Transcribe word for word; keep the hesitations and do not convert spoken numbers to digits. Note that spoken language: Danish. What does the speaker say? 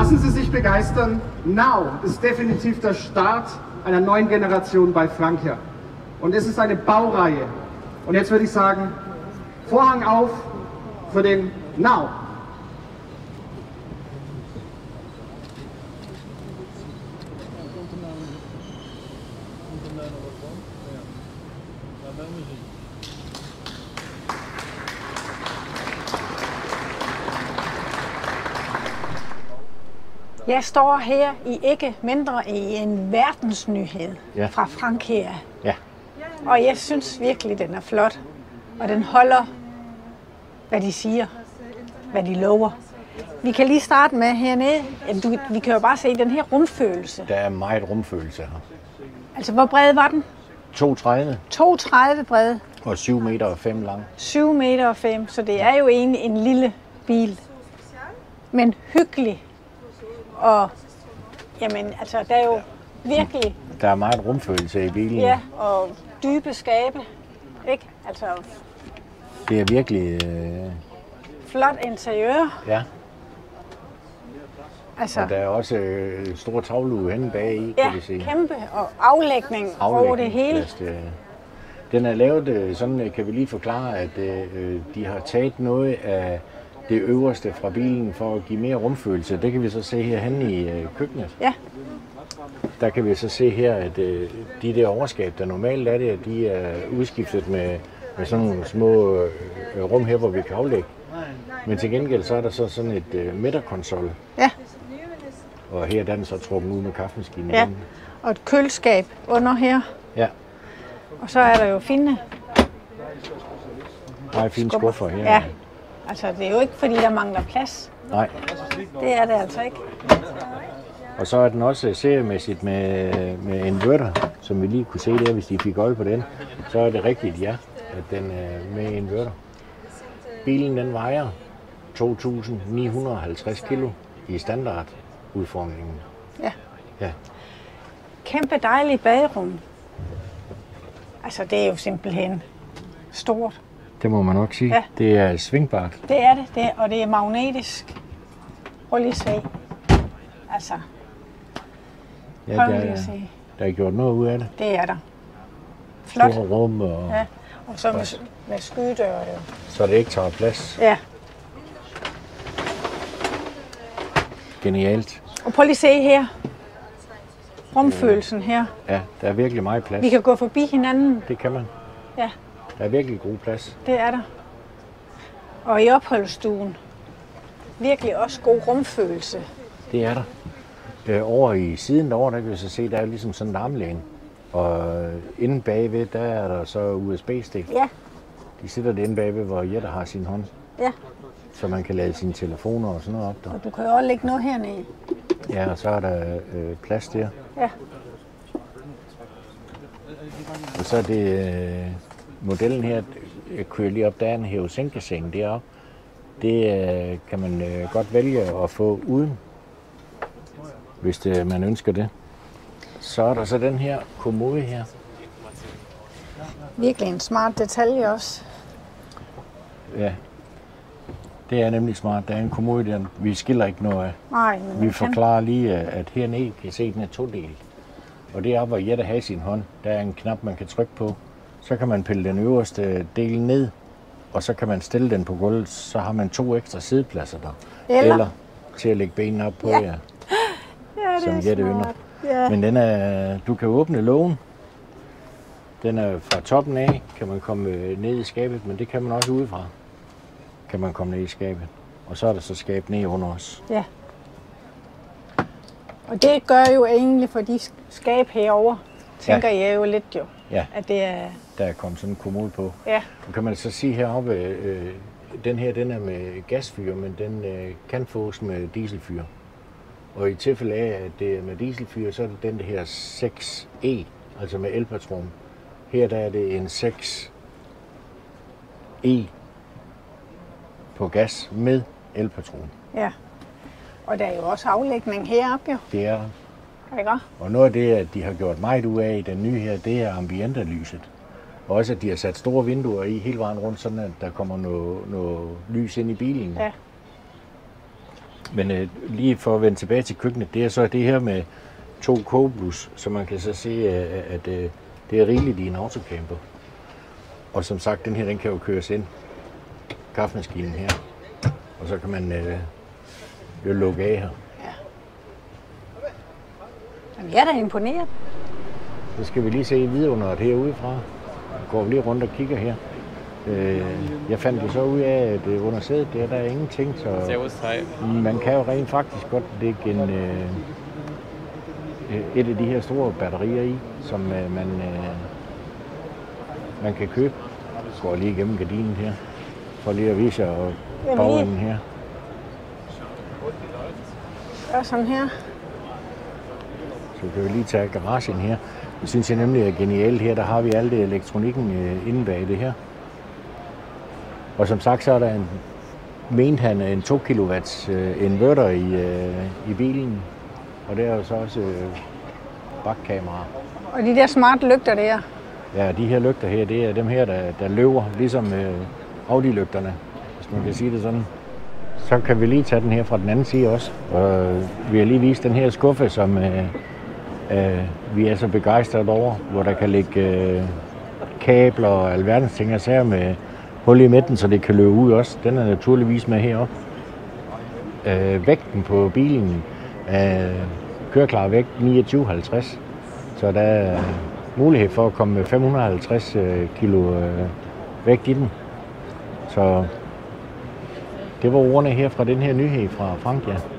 Lassen Sie sich begeistern. Now ist definitiv der Start einer neuen Generation bei Frankia. Und es ist eine Baureihe. Und jetzt würde ich sagen, Vorhang auf für den Now. Jeg står her i ikke mindre i en verdensnyhed ja. fra Frankia. Ja. Og jeg synes virkelig, den er flot. Og den holder, hvad de siger, hvad de lover. Vi kan lige starte med hernede. Du, vi kan jo bare se den her rumfølelse. Der er meget rumfølelse her. Altså, hvor bred var den? to tredive. to tredive bred. Og syv meter og fem lang. syv meter og fem, så det er jo egentlig en lille bil. Men hyggelig. Og jamen, altså, der er jo virkelig... Der er meget rumfølelse i bilen. Ja, og dybe skabe, ikke? Altså... Det er virkelig... Øh... Flot interiør. Ja. Altså... Og der er også øh, store tavlue henne bag i, ja, kan vi se. Kæmpe, og aflægning, aflægning over det hele. Det, den er lavet sådan, kan vi lige forklare, at øh, de har taget noget af det øverste fra bilen for at give mere rumfølelse. Det kan vi så se herhenne i øh, køkkenet. Ja. Der kan vi så se her, at øh, de der overskab, der normalt er det, de er udskiftet med, med sådan nogle små øh, rum her, hvor vi kan aflægge. Men til gengæld så er der så sådan et øh, midterkonsol. Ja. Og her er den så trukket ud med kaffemaskinen. Ja, og et køleskab under her. Ja. Og så er der jo fine... Meget fine skuffer her. Ja. Altså, det er jo ikke, fordi der mangler plads. Nej. Det er det altså ikke. Og så er den også seriemæssigt med, med inverter, som vi lige kunne se der, hvis de fik øje på den. Så er det rigtigt, ja, at den er med inverter. Bilen den vejer to tusind ni hundrede og halvtreds kilo i standardudformningen. Ja. Ja. Kæmpe dejligt baderum. Altså, det er jo simpelthen stort. Det må man nok sige. Ja. Det er svingbart. Det er det, det er, og det er magnetisk. Prøv lige at se. Altså, ja, prøv der, lige at se. Der er gjort noget ud af det. Det er der. Flot. Store rum og... Ja, og så med, med skydedøre jo. Så det ikke tager plads. Ja. Genialt. Og prøv lige at se her. Rumfølelsen her. Ja, der er virkelig meget plads. Vi kan gå forbi hinanden. Det kan man. Ja. Der er virkelig god plads. Det er der. Og i opholdsstuen. Virkelig også god rumfølelse. Det er der. Øh, over i siden derovre, der kan vi så se, der er ligesom sådan en armlæn. Og inde bagved, der er der så U S B-stik. Ja. De sidder det inde bagved, hvor Jette har sin hånd. Ja. Så man kan lade sine telefoner og sådan noget op der. Og du kan jo også lægge noget hernede. Ja, og så er der øh, plads der. Ja. Og så er det øh, modellen her, jeg kører lige op, der er en hæve-sænke-seng deroppe. Det øh, kan man øh, godt vælge at få uden, hvis det, man ønsker det. Så er der så den her kommode her. Virkelig en smart detalje også. Ja, det er nemlig smart. Der er en kommode der, vi skiller ikke noget af. Nej, men vi forklarer lige, at hernede kan I se, at den er todelt. Og det er hvor Jette har sin hånd. Der er en knap, man kan trykke på. Så kan man pille den øverste del ned, og så kan man stille den på gulvet. Så har man to ekstra siddepladser der. Eller, Eller til at lægge benene op på, ja. Ja, ja som Jette ynder. Ja. Men den er, du kan åbne lågen. Den er fra toppen af, kan man komme ned i skabet, men det kan man også udefra. Kan man komme ned i skabet. Og så er der så skab ned under os. Ja. Og det gør jo egentlig for de skab herovre, tænker ja. jeg jo lidt jo, ja. at det er... Der er kommet sådan en kommode på. Ja. Og kan man så sige heroppe, øh, den her den er med gasfyr, men den øh, kan fås med dieselfyr. Og i tilfælde af, at det er med dieselfyr, så er det den her seks E, altså med elpatron. Her der er det en seks E på gas med elpatron. Ja, og der er jo også aflægning heroppe jo. Det er der. Ikke? Og noget af det, at de har gjort meget ud af i den nye her, det er ambientelyset. Og også, at de har sat store vinduer i hele vejen rundt, sådan at der kommer noget, noget lys ind i bilen. Ja. Men øh, lige for at vende tilbage til køkkenet, det er så det her med to kogeblus, så man kan så se, at, at, at det er rigeligt i en autocamper. Og som sagt, den her, den kan jo køres ind. Kaffemaskinen her. Og så kan man øh, jo lukke af her. Ja. Jamen, jeg er da imponeret. Så skal vi lige se vidunderet herudefra. Går vi lige rundt og kigger her. Øh, jeg fandt jo så ud af, at under sædet der, der er ingenting, så man kan jo rent faktisk godt lægge en, øh, et af de her store batterier i, som øh, man, øh, man kan købe. Jeg går lige igennem gardinen her, for lige at vise jer bagenden her. Gør sådan her. Så kan vi lige tage garagen her. Det synes jeg nemlig er genialt her. Der har vi alt det elektronikken øh, inde bag det her. Og som sagt, så er der en, mente han, en to kilowatts øh, inverter i, øh, i bilen. Og der er jo så også øh, bakkamera. Og de der smart lygter der. Ja, de her lygter her, det er dem her, der, der løber, ligesom øh, Audi-lygterne, hvis man kan sige det sådan. Så kan vi lige tage den her fra den anden side også. Og vi har lige vist den her skuffe, som øh, øh, vi er så begejstrede over, hvor der kan ligge øh, kabler og alverdens ting og sager med hul i midten, så det kan løbe ud også. Den er naturligvis med heroppe. Øh, vægten på bilen er køreklar vægt niogtyve komma halvtreds, så der er mulighed for at komme med fem hundrede og halvtreds kilo øh, vægt i den. Så det var ordene her fra den her nyhed fra Frankrig.